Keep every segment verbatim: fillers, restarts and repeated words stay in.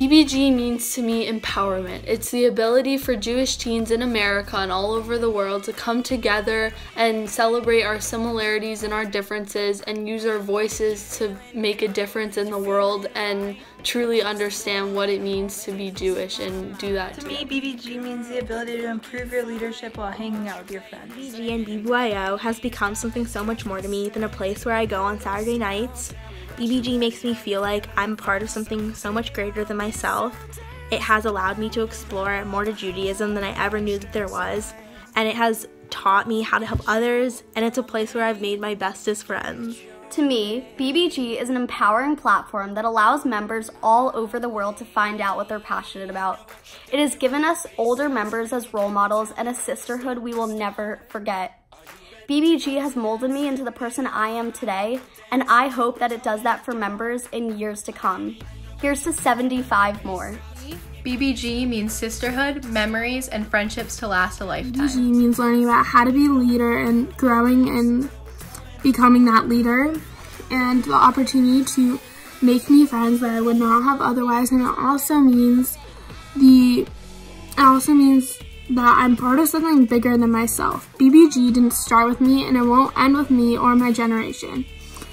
B B G means to me empowerment. It's the ability for Jewish teens in America and all over the world to come together and celebrate our similarities and our differences and use our voices to make a difference in the world and truly understand what it means to be Jewish and do that. To me, B B G means the ability to improve your leadership while hanging out with your friends. B B G and B B Y O has become something so much more to me than a place where I go on Saturday nights. B B G makes me feel like I'm part of something so much greater than myself. It has allowed me to explore more to Judaism than I ever knew that there was, and it has taught me how to help others, and it's a place where I've made my bestest friends. To me, B B G is an empowering platform that allows members all over the world to find out what they're passionate about. It has given us older members as role models and a sisterhood we will never forget. B B G has molded me into the person I am today, and I hope that it does that for members in years to come. Here's to seventy-five more. B B G means sisterhood, memories, and friendships to last a lifetime. B B G means learning about how to be a leader and growing and becoming that leader, and the opportunity to make me friends that I would not have otherwise. And it also means the, it also means that I'm part of something bigger than myself. B B G didn't start with me, and it won't end with me or my generation.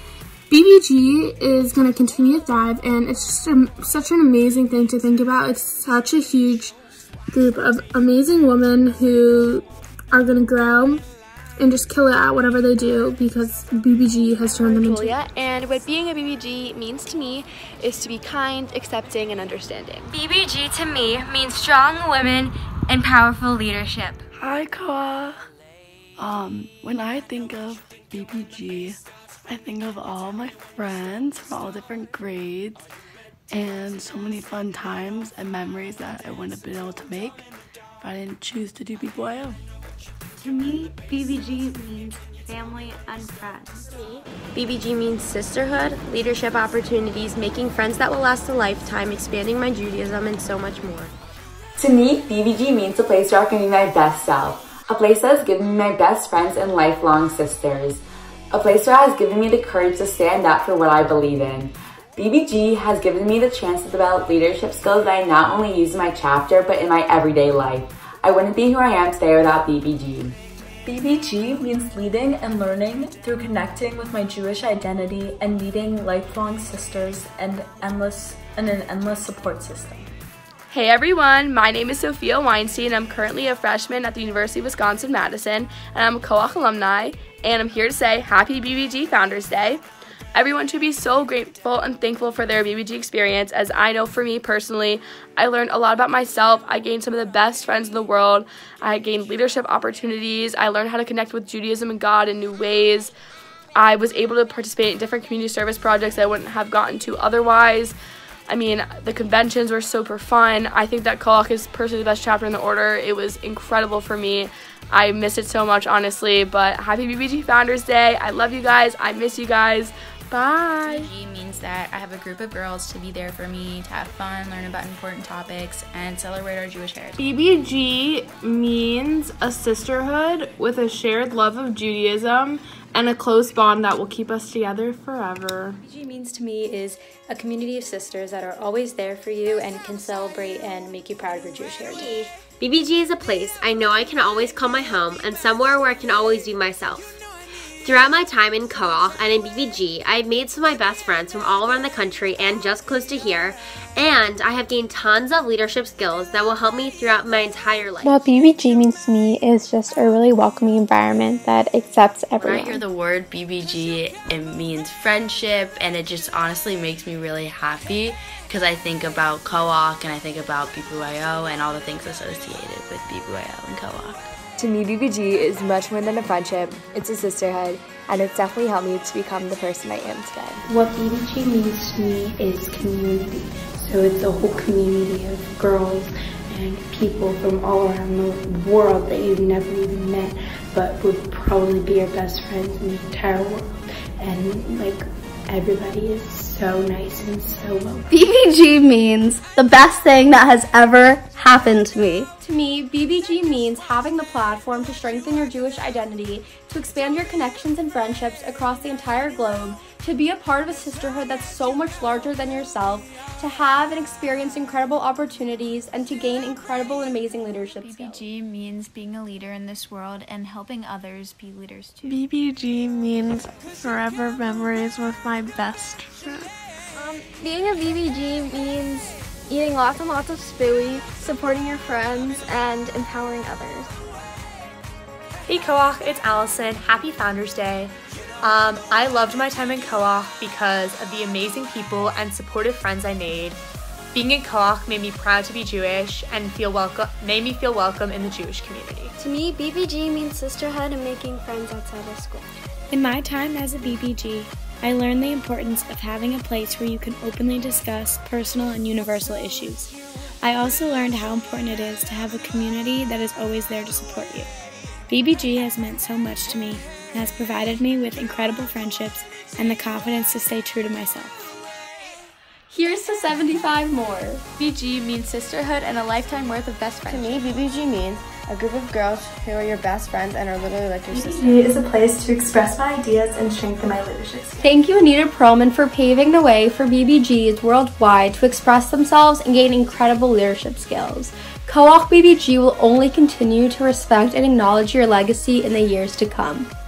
B B G is going to continue to thrive, and it's just a, such an amazing thing to think about. It's such a huge group of amazing women who are going to grow and just kill it at whatever they do because B B G has turned them into. Julia, and what being a B B G means to me is to be kind, accepting, and understanding. B B G to me means strong women and powerful leadership. Hi, Ko'ach. Um, when I think of B B G, I think of all my friends from all different grades and so many fun times and memories that I wouldn't have been able to make if I didn't choose to do B B Y O. To me, B B G means family and friends. B B G means sisterhood, leadership opportunities, making friends that will last a lifetime, expanding my Judaism, and so much more. To me, B B G means a place where I can be my best self, a place that has given me my best friends and lifelong sisters, a place where has given me the courage to stand up for what I believe in. B B G has given me the chance to develop leadership skills that I not only use in my chapter, but in my everyday life. I wouldn't be who I am today without B B G. B B G means leading and learning through connecting with my Jewish identity and meeting lifelong sisters and endless and an endless support system. Hey everyone, my name is Sophia Weinstein. I'm currently a freshman at the University of Wisconsin-Madison, and I'm a Ko'ach alumni, and I'm here to say happy B B G Founders Day. Everyone should be so grateful and thankful for their B B G experience, as I know for me personally, I learned a lot about myself. I gained some of the best friends in the world. I gained leadership opportunities. I learned how to connect with Judaism and God in new ways. I was able to participate in different community service projects I wouldn't have gotten to otherwise. I mean, the conventions were super fun. I think that Ko'ach is personally the best chapter in the order. It was incredible for me. I miss it so much, honestly, but happy B B G Founders Day. I love you guys. I miss you guys. Bye. B B G means that I have a group of girls to be there for me, to have fun, learn about important topics, and celebrate our Jewish heritage. B B G means a sisterhood with a shared love of Judaism and a close bond that will keep us together forever. B B G means to me is a community of sisters that are always there for you and can celebrate and make you proud of your Jewish heritage. B B G is a place I know I can always call my home and somewhere where I can always be myself. Throughout my time in Ko'ach and in B B G, I have made some of my best friends from all around the country and just close to here, and I have gained tons of leadership skills that will help me throughout my entire life. What B B G means to me is just a really welcoming environment that accepts everyone. When I hear the word B B G, it means friendship, and it just honestly makes me really happy because I think about Ko'ach and I think about B B Y O and all the things associated with B B Y O and Ko'ach. To me, B B G is much more than a friendship, it's a sisterhood, and it's definitely helped me to become the person I am today. What B B G means to me is community. So it's a whole community of girls and people from all around the world that you've never even met, but would probably be your best friends in the entire world. And like, everybody is so nice and so well. B B G means the best thing that has ever happened to me. To To me, B B G means having the platform to strengthen your Jewish identity, to expand your connections and friendships across the entire globe, to be a part of a sisterhood that's so much larger than yourself, to have and experience incredible opportunities, and to gain incredible and amazing leadership skills. B B G means being a leader in this world and helping others be leaders too. B B G means forever memories with my best friend. Um, being a B B G means eating lots and lots of spooey, supporting your friends, and empowering others. Hey Ko'ach, it's Allison. Happy Founders Day. Um, I loved my time in Ko'ach because of the amazing people and supportive friends I made. Being in Ko'ach made me proud to be Jewish and feel welcome, made me feel welcome in the Jewish community. To me, B B G means sisterhood and making friends outside of school. In my time as a B B G, I learned the importance of having a place where you can openly discuss personal and universal issues. I also learned how important it is to have a community that is always there to support you. B B G has meant so much to me and has provided me with incredible friendships and the confidence to stay true to myself. Here's to seventy-five more. B B G means sisterhood and a lifetime worth of best friends. To me, B B G means a group of girls who are your best friends and are literally like your sisters. B B G is a place to express my ideas and strengthen my leadership skills. Thank you, Anita Perlman, for paving the way for B B Gs worldwide to express themselves and gain incredible leadership skills. Ko'ach B B G will only continue to respect and acknowledge your legacy in the years to come.